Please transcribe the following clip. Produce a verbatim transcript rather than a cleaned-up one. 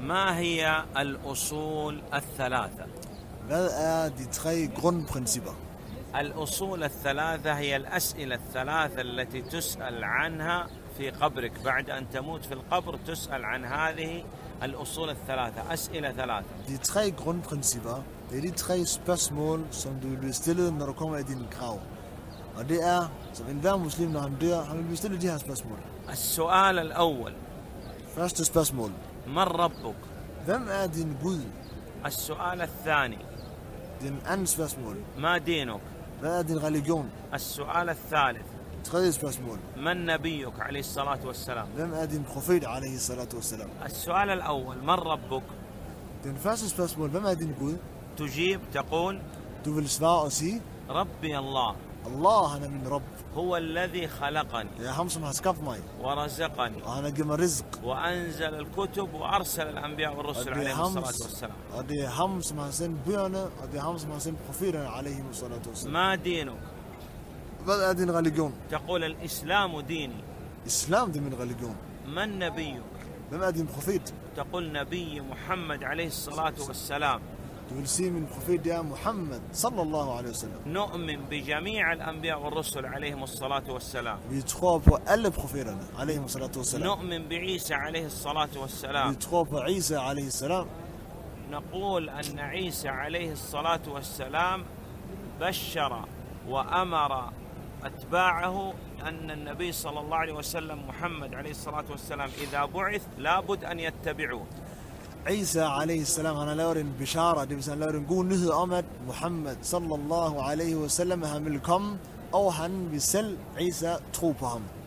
ما هي الأصول الثلاثة؟ Hvad er de tre grundprincipper? الأصول الثلاثة هي الأسئلة الثلاثة التي تسأل عنها في قبرك بعد أن تموت في القبر، تسأل عن هذه الأصول الثلاثة، أسئلة ثلاثة. De tre grundprincipper, det er de tre spørgsmål, som du vil blive stillet, når du kommer i din grav. Og det er, som enhver muslim, når han dør, han vil blive stillet de her spørgsmål. السؤال الأول: Første spørgsmål. من ربك؟ Hvem er din Gud? السؤال الثاني: Den anden spørgsmål. ما دينك؟ Hvad er din religion? السؤال الثالث: Tredje spørgsmål. من نبيك عليه الصلاة والسلام؟ Hvem er din profet, alaihi salatu wassalam? السؤال الأول: من ربك؟ Den første spørgsmål, hvem er din Gud? تجيب تقول: Du vil svare og sige, ربي الله، Allah, han er min Rabb. هو الذي خلقني Det er ham, som har skabt mig. ورزقني Og han har givet mig rizq. وأنزل الكتب وأرسل الأنبياء والرسل Og det er عليهم ham, الصلاة والسلام. og det er ham, som har sendt bøgerne, og det er ham, som har sendt profeterne, alaihi salatu wassalam. ما دينك؟ Hvad er din religion? تقول: الإسلام ديني. Islam, det er min religion. من نبيك؟ Hvem er din profet? تقول: نبي محمد عليه الصلاة والسلام. Du vil sige, min profet, det er Muhammad, sallallahu alaihi wasallam. نؤمن بجميع الأنبياء والرسل عليهم الصلاة والسلام. Vi tror på alle profeterne, alaihi salatu wassalam. نؤمن بعيسى عليه الصلاة والسلام. Vi tror på Isa, alaihi salam. نقول أن عيسى عليه الصلاة والسلام بشر وأمر أتباعه أن النبي صلى الله عليه وسلم محمد عليه الصلاة والسلام إذا بعث لابد أن يتبعوه. Isa, alaihi salam, han har lavet en bishara, det vil sige, han har lavet en god nyhed om, at Muhammad, sallallahu alaihi wasallam, han vil komme, og han vil selv, Isa, tro på ham.